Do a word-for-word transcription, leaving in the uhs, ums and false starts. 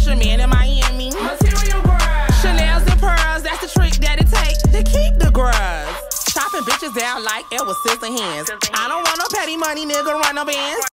fisherman in Miami. Material girl. Chanel's and pearls, that's the trick that it takes to keep the grubs. Chopping bitches down like Edward Scissorhands. I don't want no petty money, nigga, run no bands.